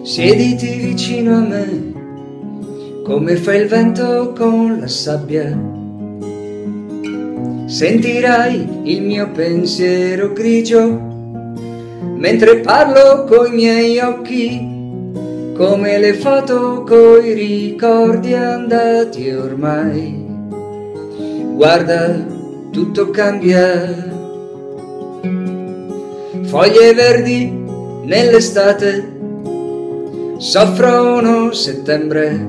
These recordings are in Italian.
Siediti vicino a me, come fa il vento con la sabbia. Sentirai il mio pensiero grigio, mentre parlo coi miei occhi, come le foto coi ricordi andati ormai. Guarda, tutto cambia, foglie verdi nell'estate soffrono settembre,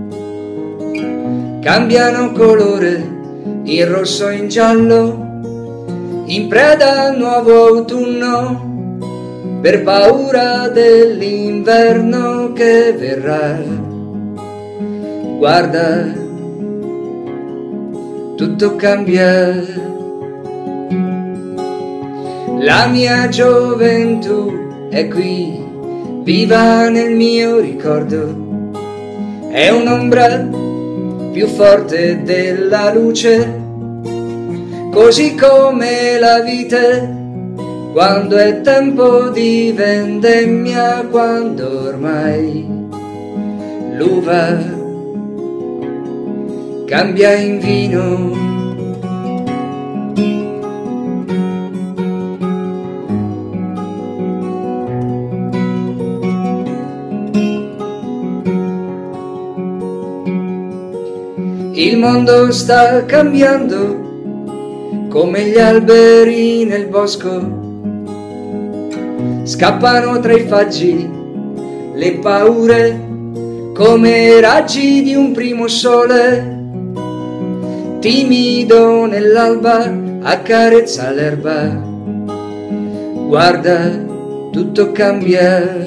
cambiano colore in rosso e in giallo, in preda al nuovo autunno, per paura dell'inverno che verrà. Guarda, tutto cambia, la mia gioventù è qui, viva nel mio ricordo, è un'ombra più forte della luce, così come la vite quando è tempo di vendemmia, quando ormai l'uva cambia in vino. Il mondo sta cambiando come gli alberi nel bosco, scappano tra i faggi le paure come raggi di un primo sole, timido nell'alba accarezza l'erba. Guarda, tutto cambia,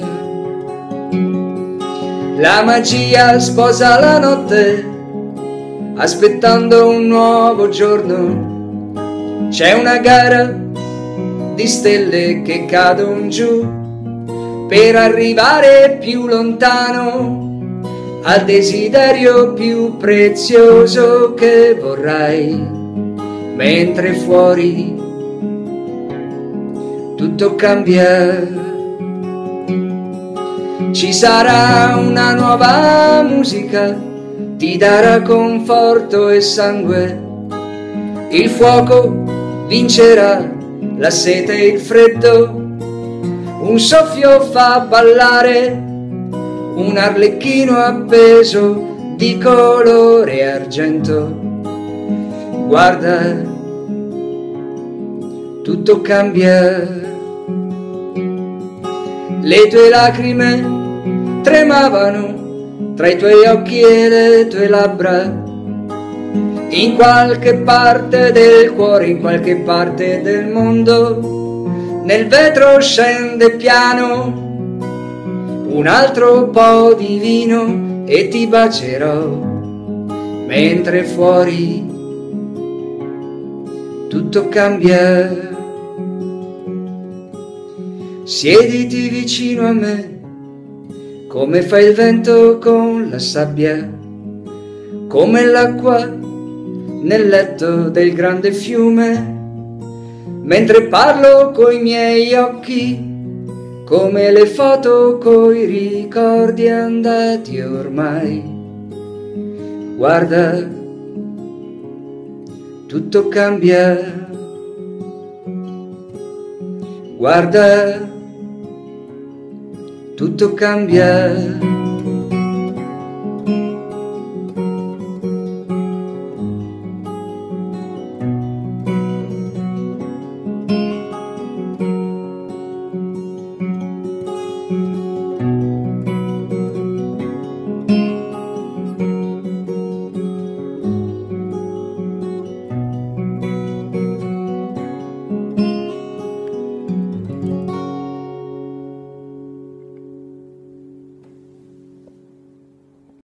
la magia sposa la notte aspettando un nuovo giorno. C'è una gara di stelle che cadono giù per arrivare più lontano al desiderio più prezioso che vorrai, mentre fuori tutto cambia. Ci sarà una nuova musica, ti darà conforto e sangue, il fuoco vincerà la sete e il freddo, un soffio fa ballare un arlecchino appeso di colore argento. Guarda, tutto cambia, le tue lacrime tremavano tra i tuoi occhi e le tue labbra, in qualche parte del cuore, in qualche parte del mondo, nel vetro scende piano un altro po' di vino e ti bacerò, mentre fuori tutto cambia. Siediti vicino a me, come fa il vento con la sabbia, come l'acqua nel letto del grande fiume, mentre parlo coi miei occhi, come le foto coi ricordi andati ormai. Guarda, tutto cambia, guarda, tutto cambia.